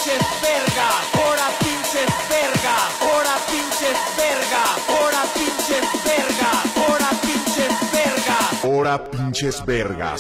pinches verga, ahora pinches verga, ahora pinches verga, ahora pinches verga, ahora pinches verga, ahora pinches vergas.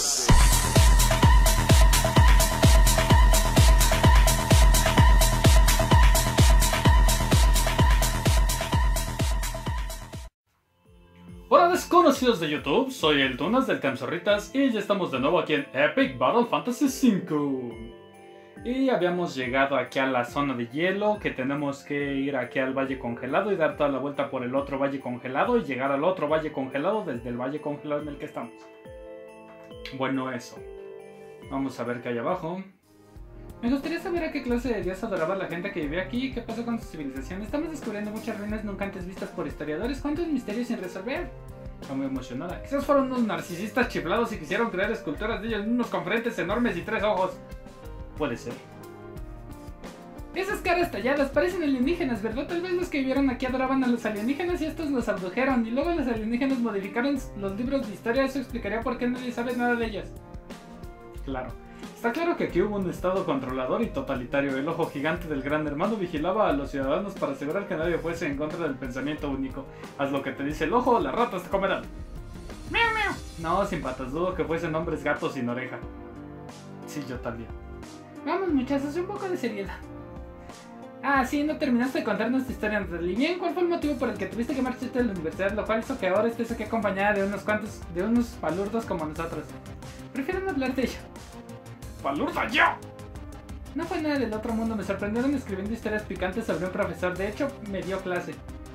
Hola desconocidos de YouTube, soy el Tunas del Camzorritas y ya estamos de nuevo aquí en Epic Battle Fantasy V. Y habíamos llegado aquí a la zona de hielo, que tenemos que ir aquí al valle congelado y dar toda la vuelta por el otro valle congelado y llegar al otro valle congelado desde el valle congelado en el que estamos. Bueno, eso. Vamos a ver qué hay abajo. Me gustaría saber a qué clase de dios adoraba la gente que vivía aquí y qué pasó con su civilización. Estamos descubriendo muchas ruinas nunca antes vistas por historiadores. ¿Cuántos misterios sin resolver? Está muy emocionada. Quizás fueron unos narcisistas chiflados y quisieron crear esculturas de ellos mismos con frentes enormes y 3 ojos. Puede ser. Esas caras talladas parecen alienígenas, ¿verdad? Tal vez los que vivieron aquí adoraban a los alienígenas y estos los abdujeron. Y luego los alienígenas modificaron los libros de historia. Eso explicaría por qué nadie sabe nada de ellos. Claro. Está claro que aquí hubo un estado controlador y totalitario. El ojo gigante del gran hermano vigilaba a los ciudadanos para asegurar que nadie fuese en contra del pensamiento único. Haz lo que te dice el ojo, las ratas te comerán. ¡Miau, miau! No, sin patas, dudo que fuesen hombres gatos sin oreja. Sí, yo también. Vamos muchachos, un poco de seriedad. Ah, sí, no terminaste de contarnos tu historia antes. Bien, ¿cuál fue el motivo por el que tuviste que marcharte de la universidad? Lo cual hizo que ahora estés aquí acompañada de unos palurdos como nosotros. Prefiero no hablar de ello. ¡Palurda yo! No fue nada del otro mundo, me sorprendieron escribiendo historias picantes sobre un profesor. De hecho, me dio clase.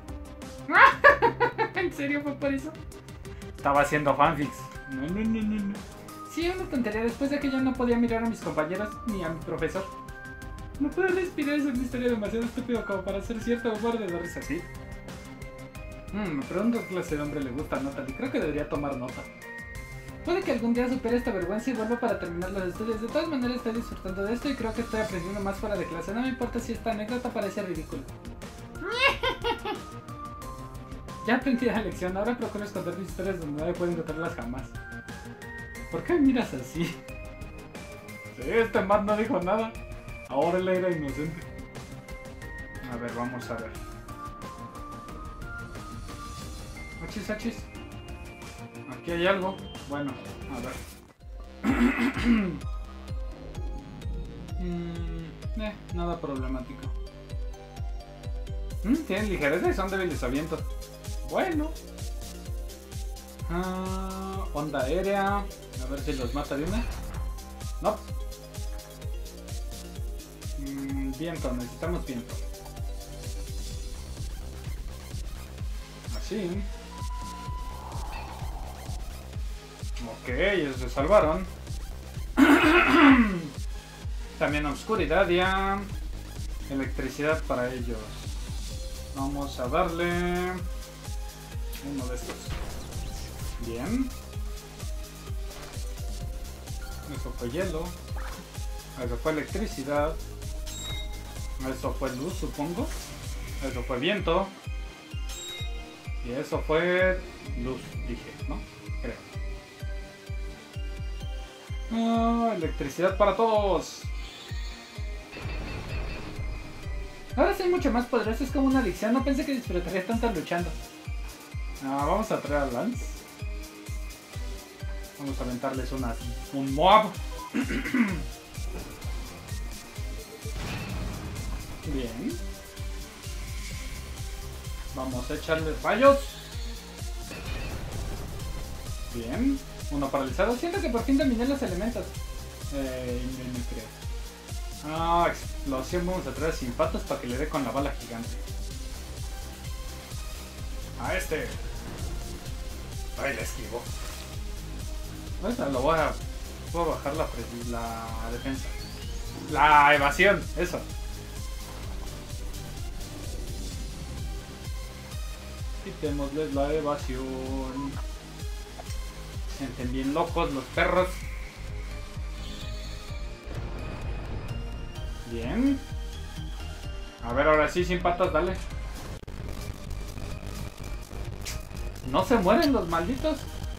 ¿En serio fue por eso? Estaba haciendo fanfics. No. Sí, una tontería. Después de que yo no podía mirar a mis compañeros ni a mi profesor. No puedo respirar, es una historia demasiado estúpida como para ser cierto o borde de risa, ¿sí? Me pregunto qué clase de hombre le gusta a Natalie. Creo que debería tomar nota. Puede que algún día supere esta vergüenza y vuelva para terminar los estudios. De todas maneras estoy disfrutando de esto y creo que estoy aprendiendo más fuera de clase. No me importa si esta anécdota parece ridícula. Ya aprendí la lección, ahora procuro esconder mis historias donde nadie puede encontrarlas jamás. ¿Por qué me miras así? Sí, este man no dijo nada. Ahora él era inocente. A ver, vamos a ver. Achis. Aquí hay algo. Bueno, a ver. Nada problemático. Tienen ligereza y son débiles a viento. Bueno. Onda aérea. A ver si los mata de una. No. Viento, necesitamos viento. Así. Ok, ellos se salvaron. También oscuridad ya. Electricidad para ellos. Vamos a darle uno de estos. Bien. Eso fue hielo. Eso fue electricidad. Eso fue luz, supongo. Eso fue viento. Y eso fue luz, dije, ¿no? Creo. Electricidad para todos. Ahora soy mucho más poderoso, es como una adicción. No pensé que disfrutaría tanto luchando. Vamos a traer a Lance. Vamos a aventarles un mob. Bien. Vamos a echarles rayos. Bien. Uno paralizado. Siento que por fin dominé los elementos. No creo. Explosión. Vamos a traer sin patas para que le dé con la bala gigante. A este. Ahí le esquivo. Ahorita lo voy a bajar la defensa. La evasión. Eso. Quitémosles la evasión. Se sienten bien locos los perros. Bien. A ver, ahora sí, sin patas, dale. No se mueren los malditos.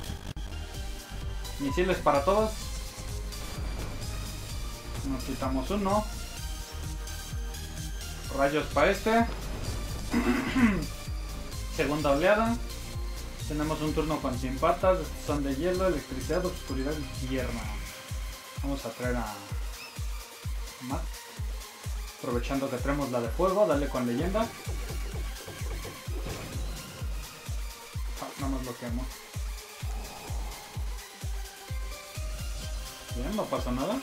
Misiles para todos. Nos quitamos uno. Rayos para este. Segunda oleada. Tenemos un turno con 100 patas. Estos son de hielo, electricidad, oscuridad y tierra. Vamos a traer a Matt. Aprovechando que traemos la de fuego, dale con leyenda. Nada más lo quemo. Bien, no pasa nada.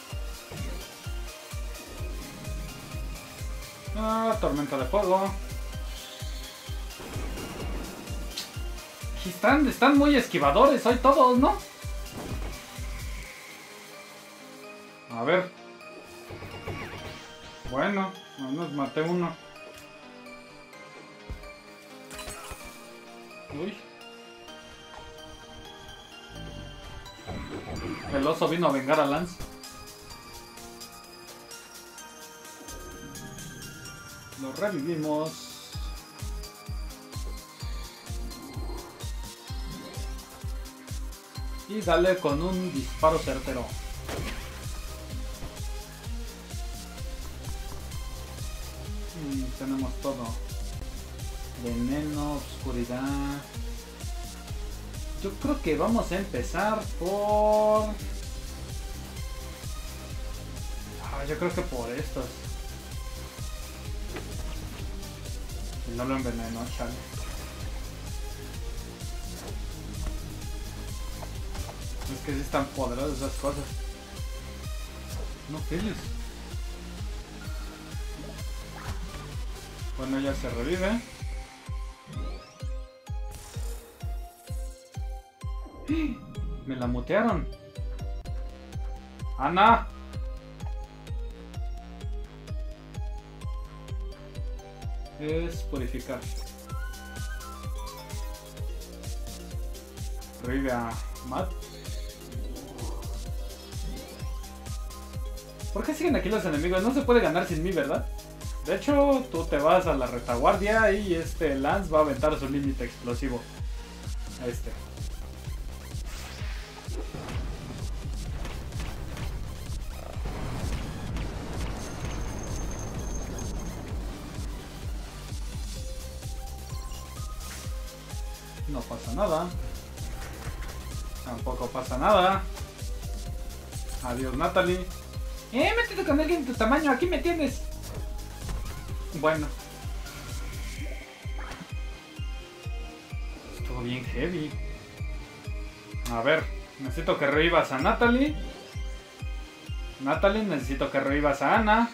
Tormenta de fuego. Están muy esquivadores hoy todos, ¿no? A ver. Bueno, al menos maté uno. Uy. El oso vino a vengar a Lance. Lo revivimos. Y dale con un disparo certero. Tenemos todo. Veneno, oscuridad. Yo creo que vamos a empezar por... yo creo que por estos. Y no lo envenenó, chale. Es que sí están poderosas esas cosas. No files. Bueno, ya se revive. Me la mutearon. ¡Ana! Es purificar. Revive a Matt. ¿Por qué siguen aquí los enemigos? No se puede ganar sin mí, ¿verdad? De hecho, tú te vas a la retaguardia y Lance va a aventar su límite explosivo. A este. No pasa nada. Tampoco pasa nada. Adiós, Natalie. Métete con alguien de tu tamaño, aquí me tienes. Bueno. Estuvo bien heavy. A ver, necesito que revivas a Natalie. Natalie, necesito que revivas a Ana.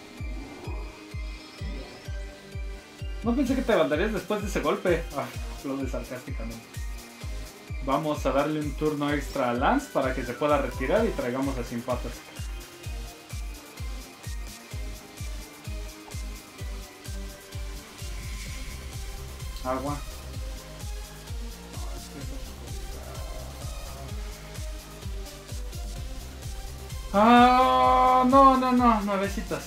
No pensé que te levantarías después de ese golpe. Aplaude sarcásticamente. Vamos a darle un turno extra a Lance para que se pueda retirar y traigamos a Sin Patas. Agua. No, nuevecitas.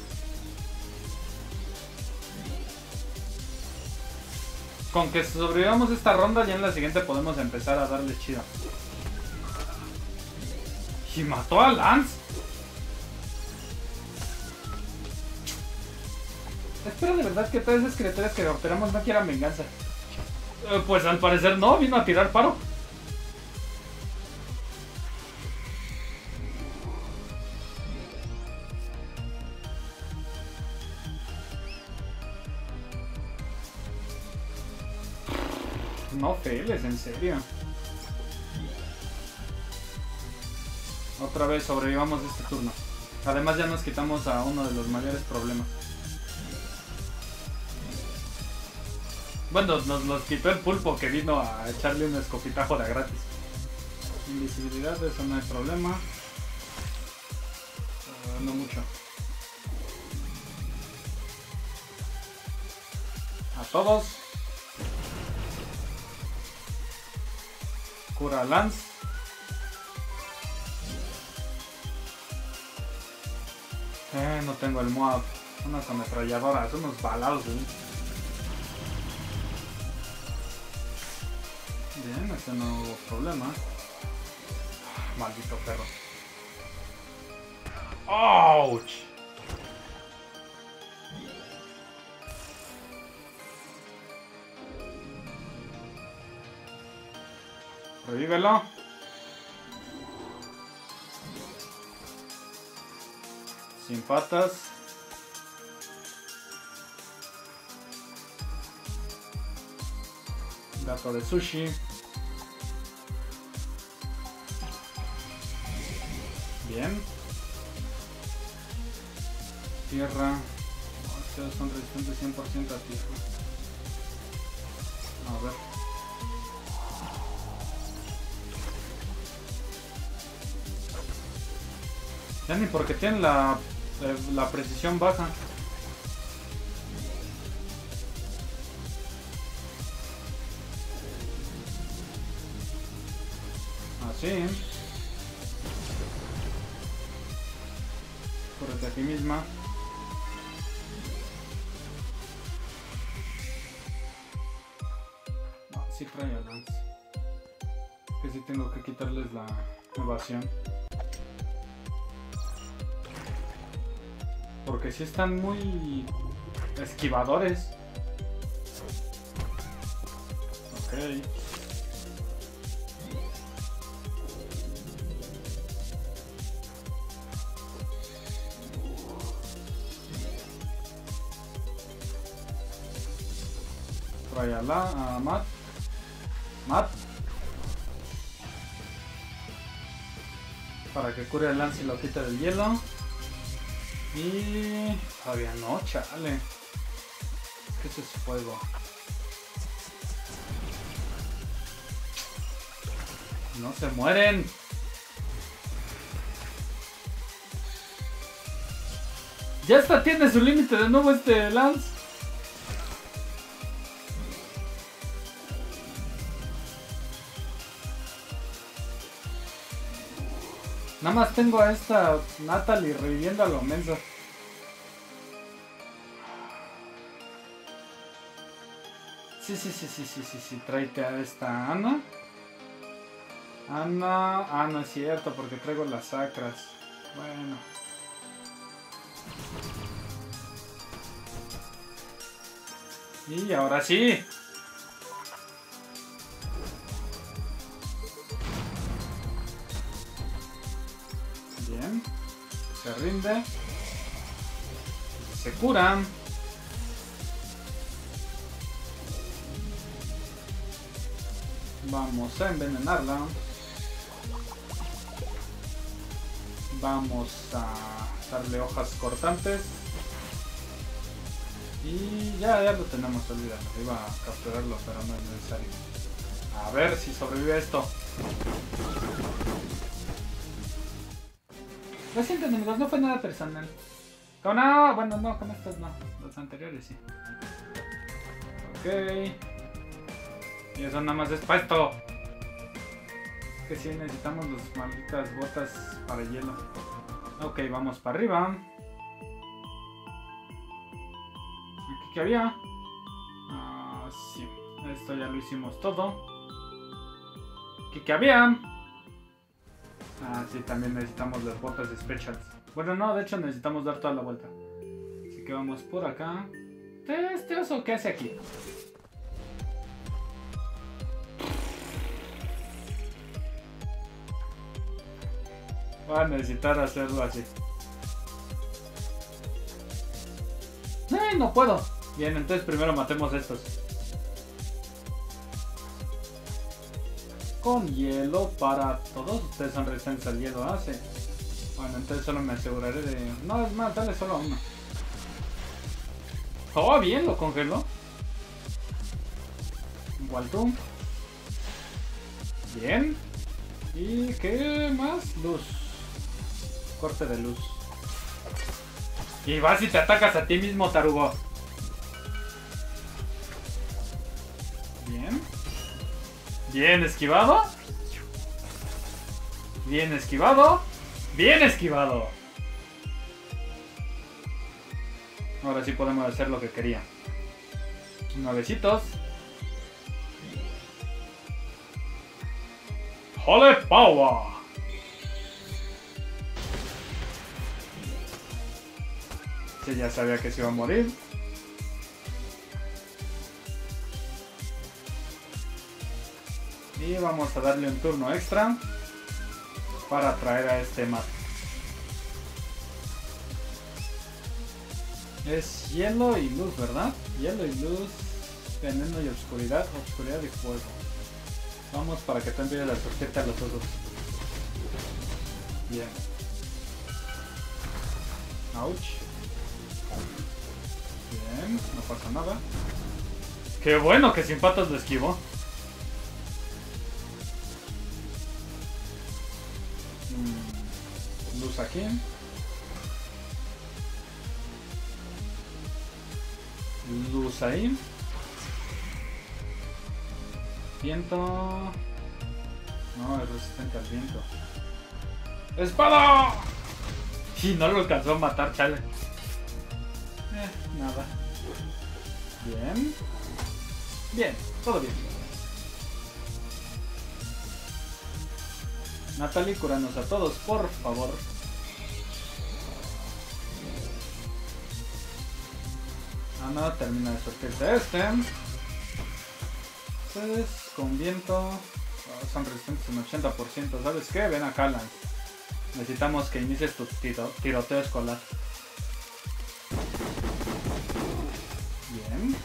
Con que sobrevivamos esta ronda, ya en la siguiente podemos empezar a darle chido. ¿Y mató a Lance? Espero de verdad que todas esas criaturas que capturamos no quieran venganza. Pues al parecer no, vino a tirar paro. No feles, en serio. Otra vez sobrevivamos este turno. Además ya nos quitamos a uno de los mayores problemas. Bueno, nos los quitó el pulpo que vino a echarle un escopitajo de gratis. Invisibilidad, eso no hay problema. No mucho. A todos. Cura a Lance. No tengo el mod. Unas ametralladoras, unos balados. Bien, ese no hubo problema. Maldito perro. ¡Ouch! Revívelo. Sin patas. Gato de sushi. Bien. Tierra. Estos son resistentes 100% a tierra. A ver. Ya ni porque tienen la precisión baja. Así. Córrete a ti misma. No, sí trae a Lance. Que sí tengo que quitarles la evasión. Porque sí están muy esquivadores. Ok. Trae a Matt. Matt. Para que cure el Lance y lo quite del hielo. Y todavía no, chale. ¿Qué es ese fuego? No se mueren. Ya hasta tiene su límite de nuevo este Lance. Nada más tengo a esta Natalie reviviendo a lo menso. Sí. Tráete a esta Ana. Ah, no es cierto, porque traigo las sacras. Bueno. Y ahora sí. Bien. Se rinde. Se curan. Vamos a envenenarla. Vamos a darle hojas cortantes. Y ya lo tenemos, olvidado. Iba a capturarlo, pero no es necesario. A ver si sobrevive esto. Lo siento, enemigos, no fue nada personal. Con bueno, no, con estos no. Los anteriores sí. Ok. Y eso nada más es para esto. Es que sí, necesitamos las malditas botas para hielo. Ok, vamos para arriba. ¿Aquí qué había? Ah, sí. Esto ya lo hicimos todo. ¿Aquí qué había? Ah, sí, también necesitamos las botas specials. Bueno, no, de hecho necesitamos dar toda la vuelta. Así que vamos por acá. ¿Este oso qué hace aquí? Va a necesitar hacerlo así. ¡Ay, no puedo! Bien, entonces primero matemos estos. Con hielo para todos. Ustedes son resistentes al hielo, ¿ah? Sí. Bueno, entonces solo me aseguraré de... No, es más, dale solo a uno. Oh, bien, lo congeló. Igual tú. Bien. ¿Y qué más? Luz. Corte de luz. Y vas y te atacas a ti mismo, tarugo. Bien. Bien esquivado. Bien esquivado. Bien esquivado. Ahora sí podemos hacer lo que quería. Nuevecitos. ¡Holy power! Sí, ya sabía que se iba a morir. Y vamos a darle un turno extra para traer a este Matt. Es hielo y luz, ¿verdad? Hielo y luz, veneno y oscuridad, oscuridad y fuego. Vamos para que tú empieces a surgirte a los osos. Bien. Ouch. Bien, no pasa nada. Qué bueno que sin patas lo esquivó. Luz aquí. Luz ahí. Viento. No, es resistente al viento. ¡Espada! Y no lo alcanzó a matar, chale. Nada. Bien. Bien, todo bien. Natalie, cúranos a todos, por favor. Ana termina de surtirse este. Entonces, con viento son resistentes un 80%. ¿Sabes qué? Ven acá, Lance. Necesitamos que inicies tu tiroteo escolar. Bien.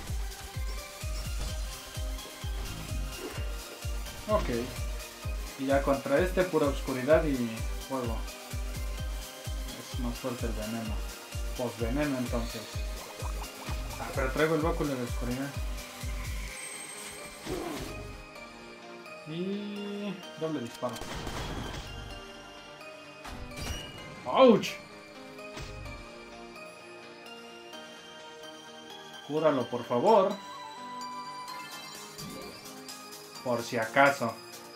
Ok. Y ya contra este, pura oscuridad y fuego. Es más fuerte el veneno. Posveneno entonces. Ah, pero traigo el báculo de oscuridad. Y doble disparo. ¡Ouch! Cúralo, por favor. Por si acaso.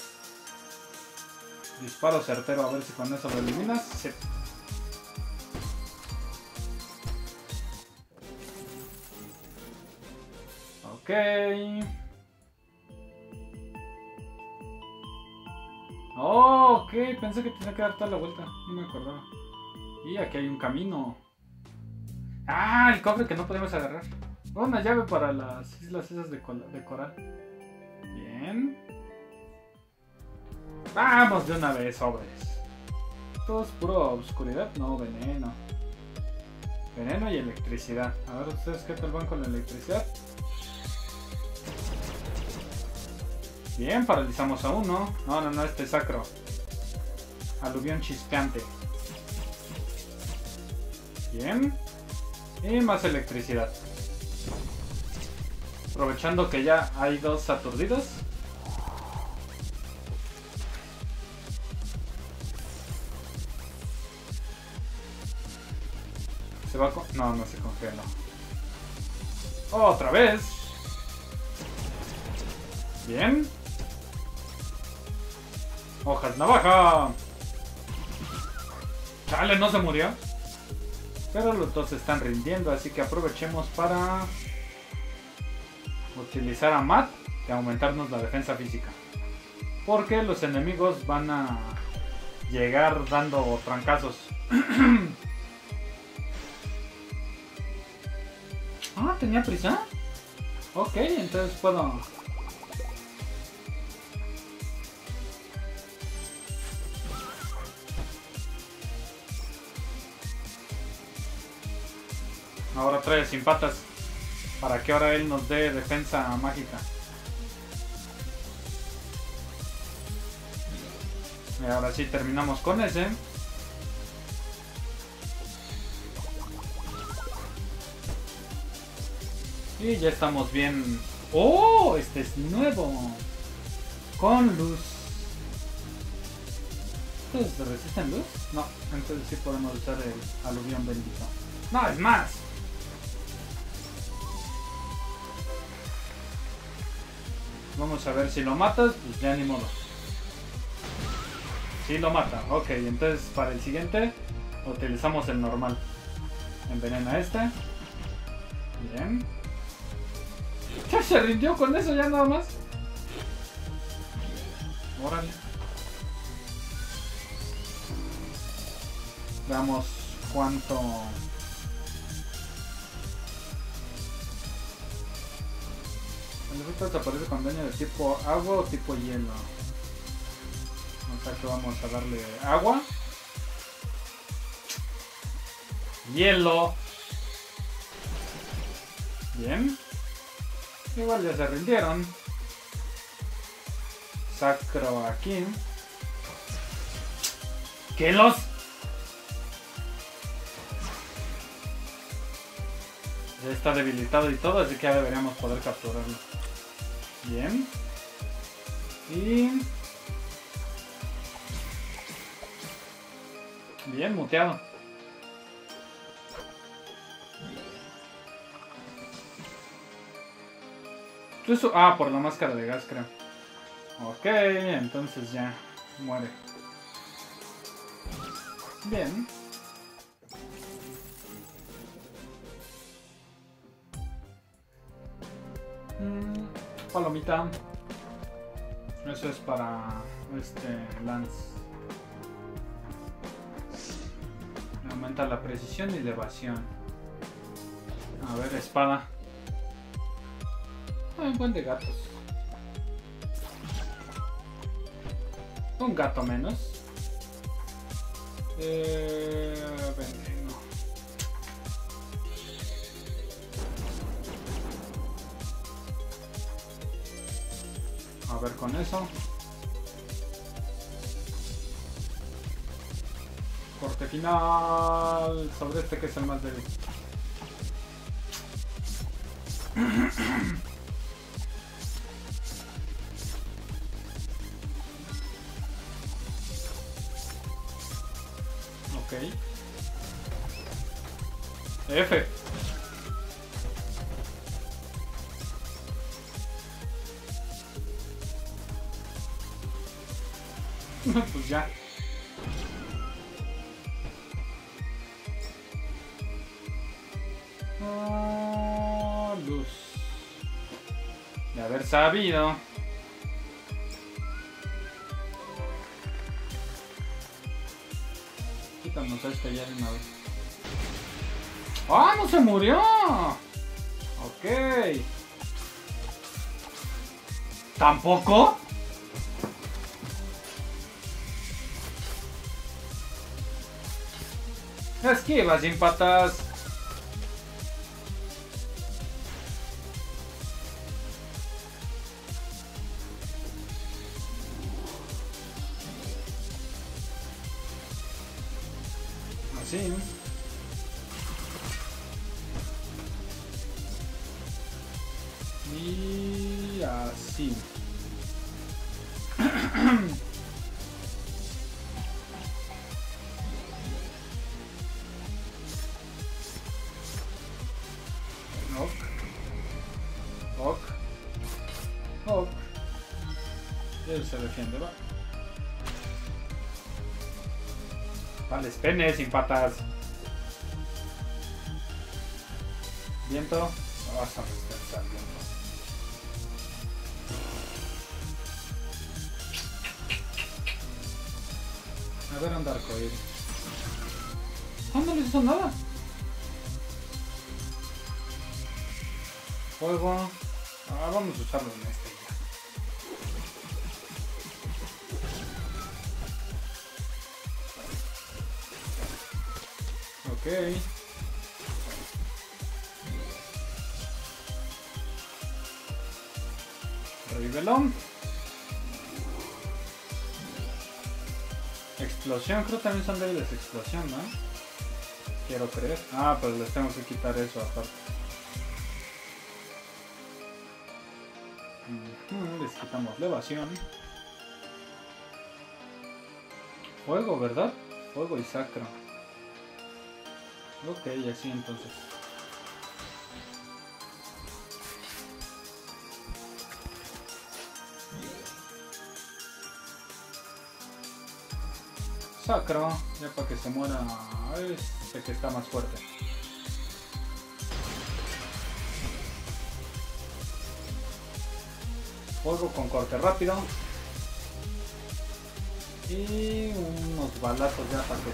Disparo certero, a ver si con eso lo eliminas. Sí. Ok. Oh, ok, pensé que tenía que dar toda la vuelta. No me acordaba. Y aquí hay un camino. Ah, el cofre que no podemos agarrar. Una llave para las islas esas de coral. Bien. Vamos de una vez, sobres. Todo es puro oscuridad, no, veneno. Veneno y electricidad. A ver, ¿ustedes qué tal van con la electricidad? Bien, paralizamos a uno. No, este es sacro. Aluvión chispeante. Bien. Y más electricidad. Aprovechando que ya hay dos aturdidos. ¿Se va no se congeló. ¡Otra vez! Bien. Hojas navaja. Chale, no se murió. Pero los dos se están rindiendo, así que aprovechemos para utilizar a Matt y aumentarnos la defensa física. Porque los enemigos van a llegar dando trancazos. Ah, ¿tenía prisa? Ok, entonces puedo... Ahora trae sin patas. Para que ahora él nos dé defensa mágica. Y ahora sí terminamos con ese. Y ya estamos bien. ¡Oh! Este es nuevo. Con luz. ¿Estos resisten luz? No, entonces sí podemos usar el aluvión bendito. ¡No, es más! Vamos a ver si lo matas, pues ya ni modo. Sí lo mata, ok, entonces para el siguiente utilizamos el normal. Envenena a este. Bien. Ya se rindió con eso ya nada más. Órale. Veamos cuánto... Entonces aparece con daño de tipo agua o tipo hielo. O sea que vamos a darle agua. Hielo. Bien. Igual ya se rindieron. Sacro aquí. ¿Qué los? Ya está debilitado y todo, así que ya deberíamos poder capturarlo. Bien. Y... bien, muteado. Eso, por la máscara de gas, creo. Ok, entonces ya muere. Bien. Palomita. Eso es para Lance. Aumenta la precisión y la evasión. A ver, espada. Un buen de gatos. Un gato menos. Veneno. A ver con eso. Corte final sobre este que es el más débil. Ok. F. Pues ya. Luz. De haber sabido. Quítanos a este ya de una vez. ¡Ah, no se murió! Ok. ¿Tampoco? Esquiva sin patas. Así. Y así. Ok. Y él se defiende, va. Vale, pene sin patas. Viento. Vas a descansar, viento. A ver, anda arcoíris. No les hizo nada. Fuego. Vamos a usarlo en este ya. Ok. Revívelo. Explosión, creo que también son débiles explosión, ¿no? Quiero creer. Pero les tengo que quitar eso aparte. Les quitamos la evasión. Fuego, ¿verdad? Fuego y sacro. Ok, así entonces. Sacro, ya para que se muera este que está más fuerte. Fuego con corte rápido. Y unos balazos ya para que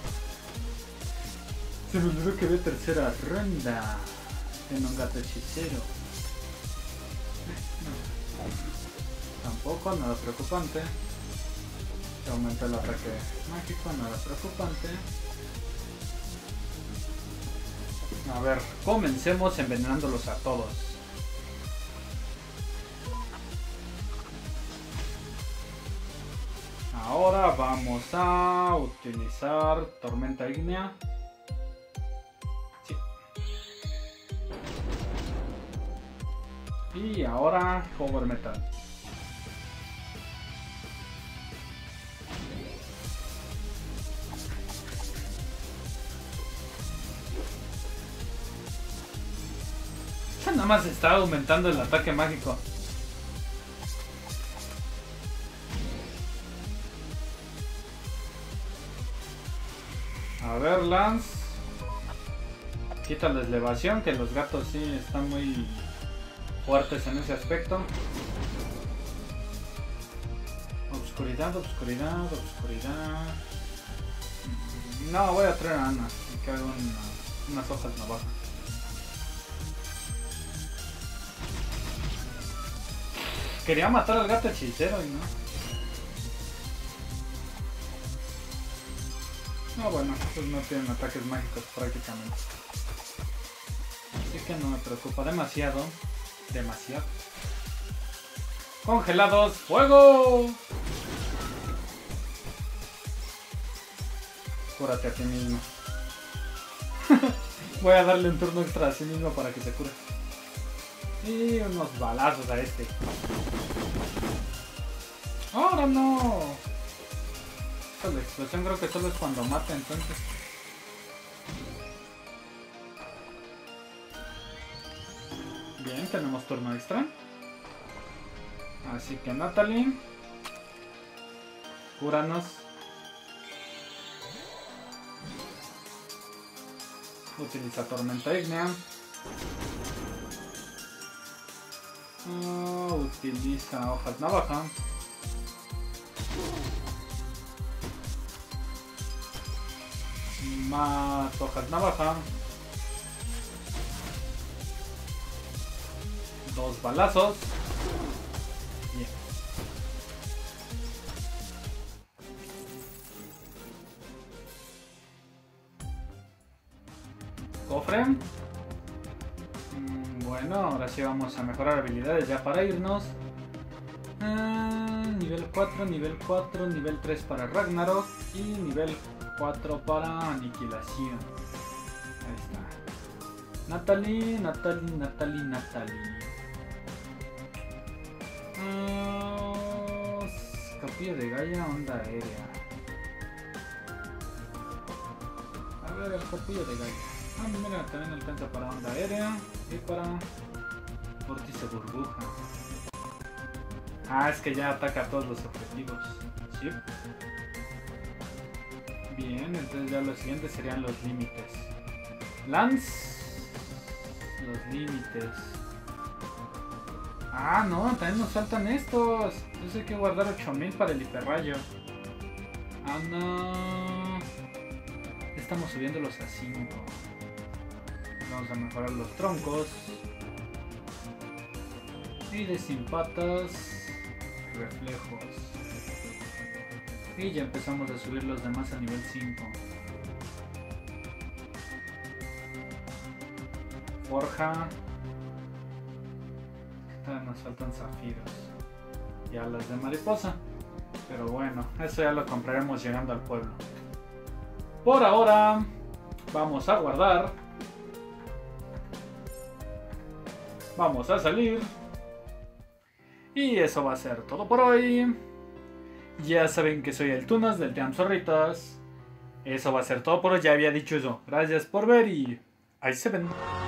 se me olvidó que ve tercera ronda en un gato hechicero. Tampoco, nada preocupante. Se aumenta el ataque mágico, nada preocupante. A ver, comencemos envenenándolos a todos. Ahora vamos a utilizar tormenta ígnea. Sí. Y ahora power metal. Nada más está aumentando el ataque mágico. A ver, Lance. Quítales la evasión, que los gatos sí están muy fuertes en ese aspecto. Obscuridad, obscuridad, obscuridad. No, voy a traer a Ana y que haga unas hojas navajas. Quería matar al gato hechicero y no. No, bueno, pues no tienen ataques mágicos prácticamente. Así que no me preocupa demasiado. Demasiado. Congelados, fuego. Cúrate a ti mismo. Voy a darle un turno extra a sí mismo para que se cure. Y unos balazos a este. ¡Ahora no! La explosión creo que solo es cuando mata, entonces. Bien, tenemos turno extra. Así que Natalie, cúranos. Utiliza tormenta ígnea. Utiliza hojas navaja. Más hojas navaja. 2 balazos. Bien. Cofre. Bueno, ahora sí vamos a mejorar habilidades ya para irnos. Nivel 4, nivel 4, nivel 3 para Ragnarok y nivel 4 para aniquilación. Ahí está. Natalie, Natalie, Natalie, Natalie. Capilla de Gaia, onda aérea. A ver, el capillo de Gaia. Mira, también alcanza para onda aérea y para vórtice burbuja. Es que ya ataca a todos los objetivos. Sí. Bien, entonces ya los siguientes serían los límites. Lance. Los límites. No, también nos faltan estos. Entonces hay que guardar 8000 para el hiperrayo. No. Estamos subiéndolos a 5. Vamos a mejorar los troncos. Y de sin patas, reflejos. Y ya empezamos a subir los demás a nivel 5. Forja. Nos faltan zafiros. Ya las de mariposa. Pero bueno, eso ya lo compraremos llegando al pueblo. Por ahora, vamos a guardar. Vamos a salir. Y eso va a ser todo por hoy. Ya saben que soy el Tunas del Team Zorritas. Eso va a ser todo por hoy. Ya había dicho eso. Gracias por ver y ahí se ven.